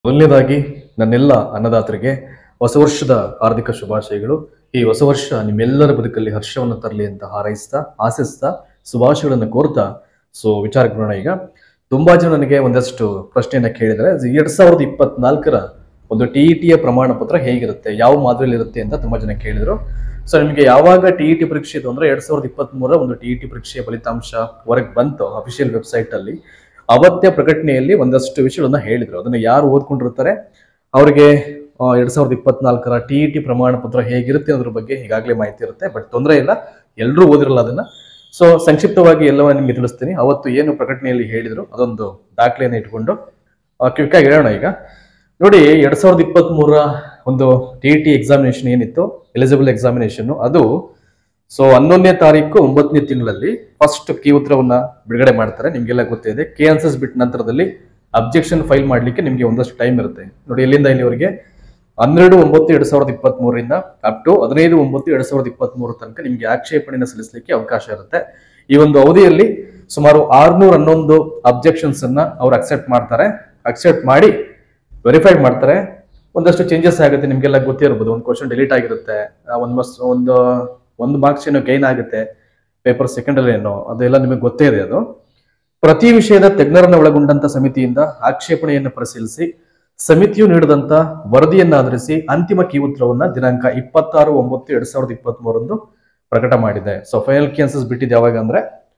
ಮೊದಲನೇದಾಗಿ ನನ್ನೆಲ್ಲ ಅನ್ನದಾತರಿಗೆ ಹೊಸ ವರ್ಷದ ಹಾರ್ದಿಕ ಶುಭಾಶಯಗಳು. ಈ ಹೊಸ ವರ್ಷ ನಿಮ್ಮೆಲ್ಲರ ಬದುಕಲ್ಲಿ ಹರ್ಷವನ್ನು ತರಲಿ ಅಂತ ಹಾರೈಸ್ತಾ ಆಶಿಸ್ತಾ ಶುಭಾಶಯಗಳನ್ನು ಕೋರ್ತಾ ವಿಚಾರಕ್ಕೆ ಬರೋಣ. ಈಗ ತುಂಬಾ ಜನ ನನಗೆ ಒಂದಷ್ಟು ಪ್ರಶ್ನೆಯನ್ನ ಕೇಳಿದರೆ 2024ರ ಒಂದು ಟಿಇಟಿಯ ಪ್ರಮಾಣ ಪತ್ರ ಹೇಗಿರುತ್ತೆ, ಯಾವ ಮಾದರಿಯಲ್ಲಿ ಇರುತ್ತೆ ಅಂತ ತುಂಬಾ ಜನ ಕೇಳಿದ್ರು. ನಿಮಗೆ ಯಾವಾಗ ಟಿಇಟಿ ಪರೀಕ್ಷೆ ಇದು ಅಂದ್ರೆ 2023ರ ಒಂದು ಟಿಇಟಿ ಪರೀಕ್ಷೆಯ ಫಲಿತಾಂಶ ಹೊರಗೆ ಬಂತು ಅಫಿಷಿಯಲ್ ವೆಬ್ಸೈಟ್ ಅಲ್ಲಿ, ಅವತ್ತೇ ಪ್ರಕಟಣೆಯಲ್ಲಿ ಒಂದಷ್ಟು ವಿಷಯಗಳನ್ನ ಹೇಳಿದ್ರು. ಅದನ್ನ ಯಾರು ಓದ್ಕೊಂಡಿರ್ತಾರೆ ಅವರಿಗೆ 2024ರ ಟಿಇಟಿ ಪ್ರಮಾಣ ಪತ್ರ ಹೇಗಿರುತ್ತೆ ಅನ್ನೋದ್ರ ಬಗ್ಗೆ ಈಗಾಗಲೇ ಮಾಹಿತಿ ಇರುತ್ತೆ. ಬಟ್ ತೊಂದರೆ ಇಲ್ಲ, ಎಲ್ಲರೂ ಓದಿರಲ್ಲ ಅದನ್ನ. ಸಂಕ್ಷಿಪ್ತವಾಗಿ ಎಲ್ಲವನ್ನ ನಿಮ್ಗೆ ತಿಳಿಸ್ತೀನಿ. ಅವತ್ತು ಏನು ಪ್ರಕಟಣೆಯಲ್ಲಿ ಹೇಳಿದ್ರು ಅದೊಂದು ದಾಖಲೆಯನ್ನು ಇಟ್ಕೊಂಡು ಕ್ವಿಕ್ ಆಗಿ ಹೇಳೋಣ. ಈಗ ನೋಡಿ, 2023ರ ಒಂದು ಟಿಇಟಿ ಎಕ್ಸಾಮಿನೇಷನ್ ಏನಿತ್ತು, ಎಲಿಜಿಬಲ್ ಎಕ್ಸಾಮಿನೇಷನ್, ಅದು 11ನೇ ತಾರೀಕು 9ನೇ ತಿಂಗಳಲ್ಲಿ ಫಸ್ಟ್ ಕೀ ಉತ್ತರವನ್ನ ಬಿಡುಗಡೆ ಮಾಡ್ತಾರೆ. ನಿಮ್ಗೆಲ್ಲ ಗೊತ್ತಿದೆ, ಕೆ ಆನ್ಸರ್ಸ್ ಬಿಟ್ಟ ನಂತರದಲ್ಲಿ ಅಬ್ಜೆಕ್ಷನ್ ಫೈಲ್ ಮಾಡ್ಲಿಕ್ಕೆ ನಿಮ್ಗೆ ಒಂದಷ್ಟು ಟೈಮ್ ಇರುತ್ತೆ. ನೋಡಿ, ಎಲ್ಲಿಂದ ಇಲ್ಲಿವರೆಗೆ 12/9/2023ರಿಂದ ಅಪ್ ಟು 15/9/2023 ತನಕ ನಿಮ್ಗೆ ಆಕ್ಷೇಪಣೆಯನ್ನು ಸಲ್ಲಿಸಲಿಕ್ಕೆ ಅವಕಾಶ ಇರುತ್ತೆ. ಈ ಒಂದು ಅವಧಿಯಲ್ಲಿ ಸುಮಾರು 611 ಅಬ್ಜೆಕ್ಷನ್ಸ್ ಅನ್ನ ಅವ್ರು ಅಕ್ಸೆಪ್ಟ್ ಮಾಡ್ತಾರೆ. ಅಕ್ಸೆಪ್ಟ್ ಮಾಡಿ ವೆರಿಫೈಡ್ ಮಾಡ್ತಾರೆ. ಒಂದಷ್ಟು ಚೇಂಜಸ್ ಆಗುತ್ತೆ, ನಿಮ್ಗೆಲ್ಲ ಗೊತ್ತೇ ಇರ್ಬೋದು. ಒಂದು ಕ್ವಶನ್ ಡಿಲೀಟ್ ಆಗಿರುತ್ತೆ, ಒಂದು ಮಾರ್ಕ್ಸ್ ಏನೋ ಗೈನ್ ಆಗುತ್ತೆ, ಪೇಪರ್ ಸೆಕೆಂಡ್ ಅಲ್ಲಿ ಏನೋ, ಅದೆಲ್ಲ ನಿಮಗೆ ಗೊತ್ತೇ ಇದೆ. ಅದು ಪ್ರತಿ ವಿಷಯದ ತಜ್ಞರನ್ನು ಒಳಗೊಂಡಂತ ಸಮಿತಿಯಿಂದ ಆಕ್ಷೇಪಣೆಯನ್ನು ಪರಿಶೀಲಿಸಿ ಸಮಿತಿಯು ನೀಡಿದಂತ ವರದಿಯನ್ನು ಆಧರಿಸಿ ಅಂತಿಮ ಕೀ ಉತ್ತರವನ್ನ ದಿನಾಂಕ 26/9/2023 ಪ್ರಕಟ ಮಾಡಿದೆ. ಫೈನಲ್ ಕೀ ಆನ್ಸರ್ಸ್ ಬಿಟ್ಟಿದ್ದು ಯಾವಾಗ ಅಂದ್ರೆ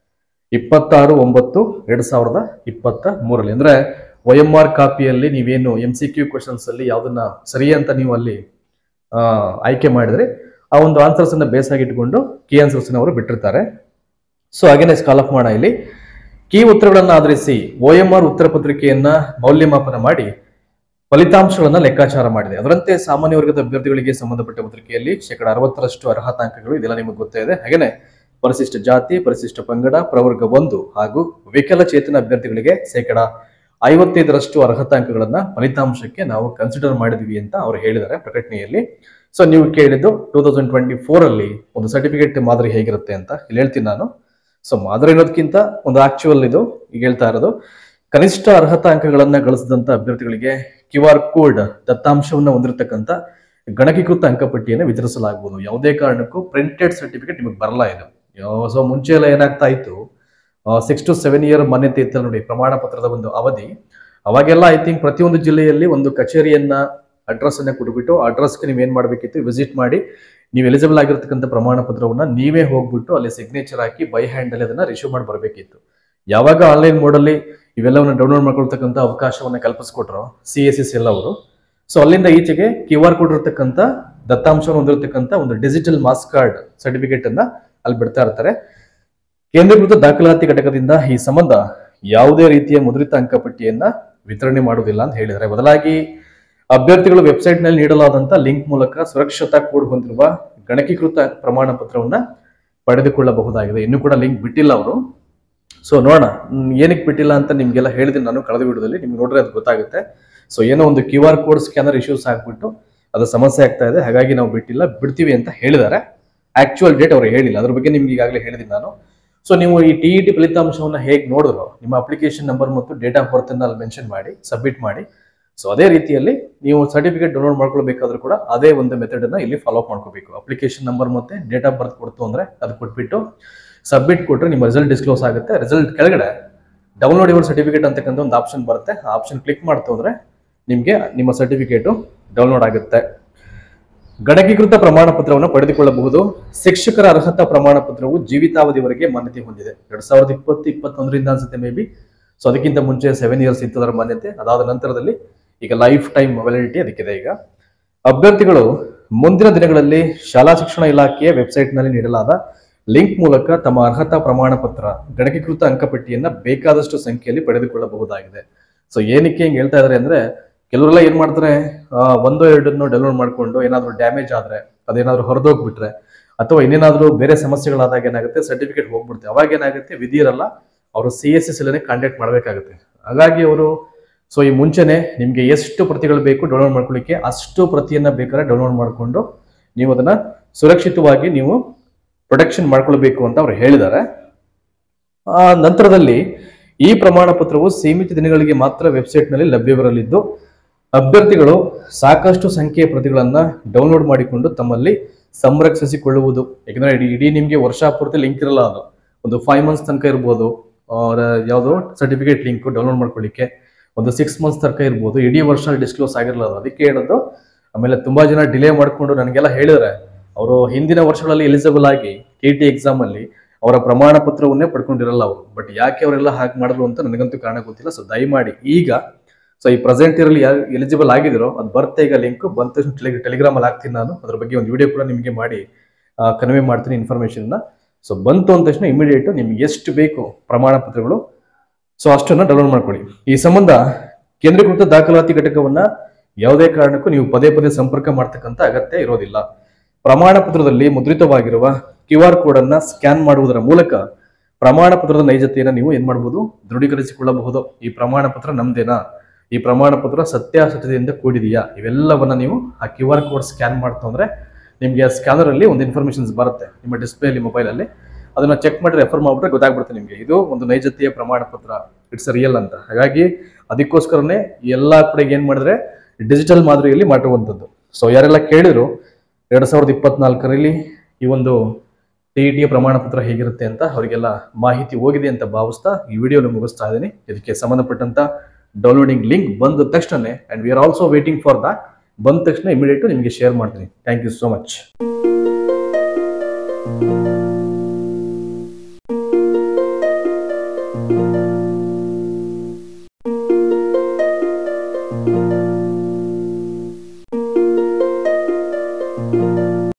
26/9/2023 ಅಂದ್ರೆ OMR ಕಾಪಿಯಲ್ಲಿ ನೀವೇನು MCQ ಕ್ವಶನ್ಸ್ ಅಲ್ಲಿ ಯಾವ್ದನ್ನ ಸರಿ ಅಂತ ನೀವು ಅಲ್ಲಿ ಆಯ್ಕೆ ಮಾಡಿದ್ರೆ ಆ ಒಂದು ಆನ್ಸರ್ಸ್ ಅನ್ನ ಬೇಸ್ ಆಗಿ ಇಟ್ಕೊಂಡು ಕೀ ಆನ್ಸರ್ಸ್ ಅವರು ಬಿಟ್ಟಿರ್ತಾರೆ. ಹಾಗೇನೆ ಸ್ಕಾಲ್ ಆಫ್ ಮಾಡೋಣ. ಇಲ್ಲಿ ಕೀ ಉತ್ತರಗಳನ್ನ ಆಧರಿಸಿ OMR ಉತ್ತರ ಪತ್ರಿಕೆಯನ್ನ ಮೌಲ್ಯಮಾಪನ ಮಾಡಿ ಫಲಿತಾಂಶಗಳನ್ನ ಲೆಕ್ಕಾಚಾರ ಮಾಡಿದೆ. ಅದರಂತೆ ಸಾಮಾನ್ಯ ವರ್ಗದ ಅಭ್ಯರ್ಥಿಗಳಿಗೆ ಸಂಬಂಧಪಟ್ಟ ಪತ್ರಿಕೆಯಲ್ಲಿ 60% ಅರ್ಹತಾಂಕಗಳು, ಇದೆಲ್ಲ ನಿಮಗೆ ಗೊತ್ತೇ ಇದೆ. ಹಾಗೇನೆ ಪರಿಶಿಷ್ಟ ಜಾತಿ, ಪರಿಶಿಷ್ಟ ಪಂಗಡ, ಪ್ರವರ್ಗ 1 ಹಾಗೂ ವಿಕಲಚೇತನ ಅಭ್ಯರ್ಥಿಗಳಿಗೆ 55% ಅರ್ಹತಾಂಕಗಳನ್ನ ಫಲಿತಾಂಶಕ್ಕೆ ನಾವು ಕನ್ಸಿಡರ್ ಮಾಡಿದ್ವಿ ಅಂತ ಅವ್ರು ಹೇಳಿದ್ದಾರೆ ಪ್ರಕಟಣೆಯಲ್ಲಿ. ನೀವು ಕೇಳಿದ್ದು 2024 ಅಲ್ಲಿ ಒಂದು ಸರ್ಟಿಫಿಕೇಟ್ ಮಾದರಿ ಹೇಗಿರುತ್ತೆ ಅಂತ ಇಲ್ಲಿ ಹೇಳ್ತೀನಿ ನಾನು. ಮಾದರಿ ಅನ್ನೋದಕ್ಕಿಂತ ಒಂದು ಆಕ್ಚುಯಲ್ ಇದು ಈಗ ಹೇಳ್ತಾ ಇರೋದು. ಕನಿಷ್ಠ ಅರ್ಹತಾಂಕಗಳನ್ನ ಗಳಿಸಿದಂತ ಅಭ್ಯರ್ಥಿಗಳಿಗೆ QR ಕೋಡ್ ದತ್ತಾಂಶವನ್ನ ಹೊಂದಿರತಕ್ಕಂತ ಗಣಕೀಕೃತ ಅಂಕಪಟ್ಟಿಯನ್ನು ವಿತರಿಸಲಾಗುವುದು. ಯಾವುದೇ ಕಾರಣಕ್ಕೂ ಪ್ರಿಂಟೆಡ್ ಸರ್ಟಿಫಿಕೇಟ್ ನಿಮಗೆ ಬರಲ್ಲ ಇದು. ಮುಂಚೆ ಎಲ್ಲ ಏನಾಗ್ತಾ ಇತ್ತು, 6 to 7 ಇಯರ್ ಮಾನ್ಯತೆ ಇತ್ತಲ್ಲ ನೋಡಿ ಪ್ರಮಾಣ ಪತ್ರದ ಒಂದು ಅವಧಿ. ಅವಾಗೆಲ್ಲ ಐ ಥಿಂಕ್ ಪ್ರತಿಯೊಂದು ಜಿಲ್ಲೆಯಲ್ಲಿ ಒಂದು ಕಚೇರಿಯನ್ನ ಅಡ್ರೆಸ್ ಅನ್ನ ಕೊಟ್ಬಿಟ್ಟು ಅಡ್ರೆಸ್ಗೆ ನೀವು ಏನ್ ಮಾಡ್ಬೇಕಿತ್ತು, ವಿಸಿಟ್ ಮಾಡಿ ನೀವು ಎಲಿಜಿಬಲ್ ಆಗಿರ್ತಕ್ಕಂಥ ಪ್ರಮಾಣ ಪತ್ರವನ್ನ ನೀವೇ ಹೋಗ್ಬಿಟ್ಟು ಅಲ್ಲಿ ಸಿಗ್ನೇಚರ್ ಹಾಕಿ ಬೈ ಹ್ಯಾಂಡ್ ಅಲ್ಲಿ ಅದನ್ನ ರಿಸೀವ್ ಮಾಡಿ ಬರಬೇಕಿತ್ತು. ಯಾವಾಗ ಆನ್ಲೈನ್ ಮೋಡ್ ಅಲ್ಲಿ ಇವೆಲ್ಲವನ್ನ ಡೌನ್ಲೋಡ್ ಮಾಡ್ಕೊಳ್ತಕ್ಕಂಥ ಅವಕಾಶವನ್ನ ಕಲ್ಪಿಸ್ಕೊಟ್ರು CSS ಎಲ್ಲ ಅವರು, ಅಲ್ಲಿಂದ ಈಚೆಗೆ QR ಕೋಡ್ ಇರತಕ್ಕಂಥ ದತ್ತಾಂಶವನ್ನು ಹೊಂದಿರತಕ್ಕಂಥ ಒಂದು ಡಿಜಿಟಲ್ ಮಾಸ್ ಕಾರ್ಡ್ ಸರ್ಟಿಫಿಕೇಟ್ ಅನ್ನ ಅಲ್ಲಿ ಬಿಡ್ತಾ ಇರ್ತಾರೆ. ಕೇಂದ್ರೀಕೃತ ದಾಖಲಾತಿ ಘಟಕದಿಂದ ಈ ಸಂಬಂಧ ಯಾವುದೇ ರೀತಿಯ ಮುದ್ರಿತ ಅಂಕಪಟ್ಟಿಯನ್ನ ವಿತರಣೆ ಮಾಡುವುದಿಲ್ಲ ಅಂತ ಹೇಳಿದ್ದಾರೆ. ಬದಲಾಗಿ ಅಭ್ಯರ್ಥಿಗಳು ವೆಬ್ಸೈಟ್ ನಲ್ಲಿ ನೀಡಲಾದಂತಹ ಲಿಂಕ್ ಮೂಲಕ ಸುರಕ್ಷತಾ ಕೋಡ್ ಹೊಂದಿರುವ ಗಣಕೀಕೃತ ಪ್ರಮಾಣ ಪತ್ರವನ್ನ ಪಡೆದುಕೊಳ್ಳಬಹುದಾಗಿದೆ. ಇನ್ನೂ ಕೂಡ ಲಿಂಕ್ ಬಿಟ್ಟಿಲ್ಲ ಅವರು. ನೋಡೋಣ ಏನಕ್ಕೆ ಬಿಟ್ಟಿಲ್ಲ ಅಂತ ನಿಮ್ಗೆಲ್ಲ ಹೇಳಿದ್ದೀನಿ ನಾನು ಕಳೆದ ವಿಡಿಯೋದಲ್ಲಿ, ನಿಮ್ಗೆ ನೋಡ್ರೆ ಅದು ಗೊತ್ತಾಗುತ್ತೆ. ಏನೋ ಒಂದು QR ಕೋಡ್ ಸ್ಕ್ಯಾನರ್ ಇಶ್ಯೂಸ್ ಆಗ್ಬಿಟ್ಟು ಅದು ಸಮಸ್ಯೆ ಆಗ್ತಾ ಇದೆ, ಹಾಗಾಗಿ ನಾವು ಬಿಡ್ತೀವಿ ಅಂತ ಹೇಳಿದ್ದಾರೆ. ಆಕ್ಚುಯಲ್ ಡೇಟ್ ಅವರು ಹೇಳಿಲ್ಲ, ಅದ್ರ ಬಗ್ಗೆ ನಿಮ್ಗೆ ಈಗಾಗಲೇ ಹೇಳಿದ್ದೀನಿ ನಾನು. ನೀವು ಈ ಟಿಇಟಿ ಫಲಿತಾಂಶವನ್ನ ಹೇಗೆ ನೋಡಿದ್ರು, ನಿಮ್ಮ ಅಪ್ಲಿಕೇಶನ್ ನಂಬರ್ ಮತ್ತು ಡೇಟ್ ಆಫ್ ಬರ್ತ್ ಅನ್ನ ಅಲ್ಲಿ ಮೆನ್ಷನ್ ಮಾಡಿ ಸಬ್ಮಿಟ್ ಮಾಡಿ. ಅದೇ ರೀತಿಯಲ್ಲಿ ನೀವು ಸರ್ಟಿಫಿಕೇಟ್ ಡೌನ್ಲೋಡ್ ಮಾಡ್ಕೊಳ್ಬೇಕಾದ್ರೂ ಕೂಡ ಅದೇ ಒಂದು ಮೆಥಡ್ ಅನ್ನ ಇಲ್ಲಿ ಫಾಲೋ ಅಪ್ ಮಾಡ್ಕೋಬೇಕು. ಅಪ್ಲಿಕೇಶನ್ ನಂಬರ್ ಮತ್ತೆ ಡೇಟ್ ಆಫ್ ಬರ್ತ್ ಕೊಡ್ತು ಅಂದ್ರೆ ಅದು ಕೊಟ್ಬಿಟ್ಟು ಸಬ್ಮಿಟ್ ಕೊಟ್ರೆ ನಿಮ್ಮ ರಿಸಲ್ಟ್ ಡಿಸ್ಕ್ಲೋಸ್ ಆಗುತ್ತೆ. ರಿಸಲ್ಟ್ ಕೆಳಗಡೆ ಡೌನ್ಲೋಡ್ ಯುವರ್ ಸರ್ಟಿಫಿಕೇಟ್ ಅಂತಕ್ಕಂಥ ಒಂದು ಆಪ್ಷನ್ ಬರುತ್ತೆ. ಆ ಆಪ್ಷನ್ ಕ್ಲಿಕ್ ಮಾಡ್ತು ಅಂದ್ರೆ ನಿಮ್ಗೆ ನಿಮ್ಮ ಸರ್ಟಿಫಿಕೇಟ್ ಡೌನ್ಲೋಡ್ ಆಗುತ್ತೆ. ಗಣಕೀಕೃತ ಪ್ರಮಾಣ ಪತ್ರವನ್ನು ಪಡೆದುಕೊಳ್ಳಬಹುದು. ಶಿಕ್ಷಕರ ಅರ್ಹತಾ ಪ್ರಮಾಣ ಪತ್ರವು ಜೀವಿತಾವಧಿವರೆಗೆ ಮಾನ್ಯತೆ ಹೊಂದಿದೆ. 2020-21ರಿಂದ ಅನ್ಸುತ್ತೆ ಮೇ ಬಿ. ಅದಕ್ಕಿಂತ ಮುಂಚೆ 7 ಇಯರ್ಸ್ ಇತ್ತು ಅದರ ಮಾನ್ಯತೆ. ಅದಾದ ನಂತರದಲ್ಲಿ ಈಗ ಲೈಫ್ ಟೈಮ್ ವ್ಯಾಲಿಡಿಟಿ ಅದಕ್ಕಿದೆ. ಈಗ ಅಭ್ಯರ್ಥಿಗಳು ಮುಂದಿನ ದಿನಗಳಲ್ಲಿ ಶಾಲಾ ಶಿಕ್ಷಣ ಇಲಾಖೆಯ ವೆಬ್ಸೈಟ್ ನಲ್ಲಿ ನೀಡಲಾದ ಲಿಂಕ್ ಮೂಲಕ ತಮ್ಮ ಅರ್ಹತಾ ಪ್ರಮಾಣ ಪತ್ರ ಗಣಕೀಕೃತ ಅಂಕಪಟ್ಟಿಯನ್ನ ಬೇಕಾದಷ್ಟು ಸಂಖ್ಯೆಯಲ್ಲಿ ಪಡೆದುಕೊಳ್ಳಬಹುದಾಗಿದೆ. ಏನಕ್ಕೆ ಹಿಂಗೆ ಹೇಳ್ತಾ ಇದಾರೆ ಅಂದ್ರೆ, ಕೆಲವರೆಲ್ಲ ಏನ್ ಮಾಡ್ತಾರೆ, ಒಂದೋ ಎರಡನ್ನು ಡೌನ್ಲೋಡ್ ಮಾಡ್ಕೊಂಡು ಏನಾದ್ರು ಡ್ಯಾಮೇಜ್ ಆದ್ರೆ, ಅದೇನಾದ್ರು ಹೊರದೋಗ್ಬಿಟ್ರೆ ಅಥವಾ ಇನ್ನೇನಾದ್ರೂ ಬೇರೆ ಸಮಸ್ಯೆಗಳಾದಾಗ ಏನಾಗುತ್ತೆ, ಸರ್ಟಿಫಿಕೇಟ್ ಹೋಗ್ಬಿಡುತ್ತೆ. ಅವಾಗ ಏನಾಗುತ್ತೆ, ವಿಧಿ ಇರಲ್ಲ, ಅವರು CSS ಅಲ್ಲೇ ಕಾಂಟ್ಯಾಕ್ಟ್ ಮಾಡ್ಬೇಕಾಗುತ್ತೆ. ಹಾಗಾಗಿ ಅವರು ಈ ಮುಂಚೆನೆ ನಿಮ್ಗೆ ಎಷ್ಟು ಪ್ರತಿಗಳು ಬೇಕು ಡೌನ್ಲೋಡ್ ಮಾಡ್ಕೊಳ್ಳಿಕ್ಕೆ ಅಷ್ಟು ಪ್ರತಿಯನ್ನ ಬೇಕಾದ್ರೆ ಡೌನ್ಲೋಡ್ ಮಾಡ್ಕೊಂಡು ನೀವು ಅದನ್ನ ಸುರಕ್ಷಿತವಾಗಿ ನೀವು ಪ್ರೊಟೆಕ್ಷನ್ ಮಾಡ್ಕೊಳ್ಬೇಕು ಅಂತ ಅವ್ರು ಹೇಳಿದ್ದಾರೆ. ನಂತರದಲ್ಲಿ ಈ ಪ್ರಮಾಣ ಪತ್ರವು ಸೀಮಿತ ದಿನಗಳಿಗೆ ಮಾತ್ರ ವೆಬ್ಸೈಟ್ ನಲ್ಲಿ ಲಭ್ಯವಿರಲಿದ್ದು ಅಭ್ಯರ್ಥಿಗಳು ಸಾಕಷ್ಟು ಸಂಖ್ಯೆಯ ಪ್ರತಿಗಳನ್ನ ಡೌನ್ಲೋಡ್ ಮಾಡಿಕೊಂಡು ತಮ್ಮಲ್ಲಿ ಸಂರಕ್ಷಿಸಿಕೊಳ್ಳುವುದು. ಯಾಕಂದ್ರೆ ಇಡೀ ನಿಮಗೆ ವರ್ಷ ಪೂರ್ತಿ ಲಿಂಕ್ ಇರಲ್ಲ, ಅದು ಒಂದು 5 ಮಂತ್ಸ್ ತನಕ ಇರ್ಬೋದು. ಯಾವುದೋ ಸರ್ಟಿಫಿಕೇಟ್ ಲಿಂಕ್ ಡೌನ್ಲೋಡ್ ಮಾಡ್ಕೊಳ್ಳಿಕ್ಕೆ ಒಂದು 6 ಮಂತ್ಸ್ ತನಕ ಇರ್ಬೋದು. ಇಡೀ ವರ್ಷ ಡಿಸ್ಕ್ಲೋಸ್ ಆಗಿರಲ್ಲ ಅದು, ಅದಕ್ಕೆ ಹೇಳೋದು. ಆಮೇಲೆ ತುಂಬಾ ಜನ ಡಿಲೇ ಮಾಡ್ಕೊಂಡು ನನಗೆಲ್ಲ ಹೇಳಿದ್ರೆ ಅವರು ಹಿಂದಿನ ವರ್ಷಗಳಲ್ಲಿ ಎಲಿಜಿಬಲ್ ಆಗಿ KT ಎಕ್ಸಾಮ್ ಅಲ್ಲಿ ಅವರ ಪ್ರಮಾಣ ಪತ್ರವನ್ನೇ ಪಡ್ಕೊಂಡಿರಲ್ಲ ಅವರು. ಬಟ್ ಯಾಕೆ ಅವರೆಲ್ಲ ಹಾಗೆ ಮಾಡಿದ್ರು ಅಂತ ನನಗಂತೂ ಕಾರಣ ಗೊತ್ತಿಲ್ಲ. ಸೊ ದಯಮಾಡಿ ಈಗ ಈ ಪ್ರೆಸೆಂಟ್ ಇಯರಲ್ಲಿ ಯಾರು ಎಲಿಜಿಬಲ್ ಆಗಿದ್ರು ಅದು ಬರುತ್ತೆ, ಈಗ ಲಿಂಕ್ ಬಂತ ಟೆಲಿಗ್ರಾಮ್ ಅಲ್ಲಿ ಹಾಕ್ತೀನಿ ನಾನು. ಅದ್ರ ಬಗ್ಗೆ ಒಂದು ವಿಡಿಯೋ ಕೂಡ ನಿಮಗೆ ಮಾಡಿ ಕನ್ವೆ ಮಾಡ್ತೀನಿ ಇನ್ಫಾರ್ಮೇಶನ್. ಸೊ ಬಂತು ಅಂದ ತಕ್ಷಣ ಇಮಿಡಿಯೇಟ್ ನಿಮ್ಗೆ ಎಷ್ಟು ಬೇಕು ಪ್ರಮಾಣ ಪತ್ರಗಳು ಸೊ ಅಷ್ಟನ್ನ ಡೌನ್ಲೋಡ್ ಮಾಡ್ಕೊಳ್ಳಿ. ಈ ಸಂಬಂಧ ಕೇಂದ್ರೀಕೃತ ದಾಖಲಾತಿ ಘಟಕವನ್ನ ಯಾವುದೇ ಕಾರಣಕ್ಕೂ ನೀವು ಪದೇ ಪದೇ ಸಂಪರ್ಕ ಮಾಡ್ತಕ್ಕಂಥ ಅಗತ್ಯ ಇರೋದಿಲ್ಲ. ಪ್ರಮಾಣ ಪತ್ರದಲ್ಲಿ ಮುದ್ರಿತವಾಗಿರುವ QR ಕೋಡ್ ಅನ್ನ ಸ್ಕ್ಯಾನ್ ಮಾಡುವುದರ ಮೂಲಕ ಪ್ರಮಾಣ ಪತ್ರದ ನೈಜತೆಯನ್ನು ನೀವು ಏನ್ ಮಾಡಬಹುದು, ದೃಢೀಕರಿಸಿಕೊಳ್ಳಬಹುದು. ಈ ಪ್ರಮಾಣ ಪತ್ರ ನಮ್ದೇನಾ, ಈ ಪ್ರಮಾಣ ಪತ್ರ ಸತ್ಯಾಸತ್ಯತೆಯಿಂದ ಕೂಡಿದೆಯಾ, ಇವೆಲ್ಲವನ್ನ ನೀವು ಆ QR ಕೋಡ್ ಸ್ಕ್ಯಾನ್ ಮಾಡ್ತು ಅಂದ್ರೆ ನಿಮ್ಗೆ ಆ ಸ್ಕ್ಯಾನರ್ ಅಲ್ಲಿ ಒಂದು ಇನ್ಫಾರ್ಮೇಶನ್ಸ್ ಬರುತ್ತೆ ನಿಮ್ಮ ಡಿಸ್ಪ್ಲೇ ಅಲ್ಲಿ, ಮೊಬೈಲ್ ಅಲ್ಲಿ. ಅದನ್ನ ಚೆಕ್ ಮಾಡಿ ರೆಫರ್ ಮಾಡ್ಬಿಟ್ರೆ ಗೊತ್ತಾಗ್ಬಿಡುತ್ತೆ ನಿಮ್ಗೆ ಇದು ಒಂದು ನೈಜತೆಯ ಪ್ರಮಾಣ ಪತ್ರ, ಇಟ್ಸ್ ರಿಯಲ್ ಅಂತ. ಹಾಗಾಗಿ ಅದಕ್ಕೋಸ್ಕರನೇ ಎಲ್ಲಾ ಕಡೆ ಏನ್ ಮಾಡಿದ್ರೆ ಡಿಜಿಟಲ್ ಮಾದರಿಯಲ್ಲಿ ಮಾಡುವಂಥದ್ದು. ಸೊ ಯಾರೆಲ್ಲ ಕೇಳಿದ್ರು 2024ರಲ್ಲಿ ಈ ಒಂದು TET ಪ್ರಮಾಣ ಪತ್ರ ಹೇಗಿರುತ್ತೆ ಅಂತ ಅವರಿಗೆಲ್ಲ ಮಾಹಿತಿ ಹೋಗಿದೆ ಅಂತ ಭಾವಿಸ್ತಾ ಈ ವಿಡಿಯೋನ ಮುಗಿಸ್ತಾ ಇದ್ದೀನಿ. ಇದಕ್ಕೆ ಸಂಬಂಧಪಟ್ಟಂತ ಡೌನ್ಲೋಡಿಂಗ್ ಲಿಂಕ್ ಬಂದ ತಕ್ಷಣ, and we are also waiting for that, ಬಂದ ತಕ್ಷಣ ಇಮಿಡಿಯೇಟ್ ನಿಮಗೆ ಶೇರ್ ಮಾಡ್ತೀನಿ. Thank you so much.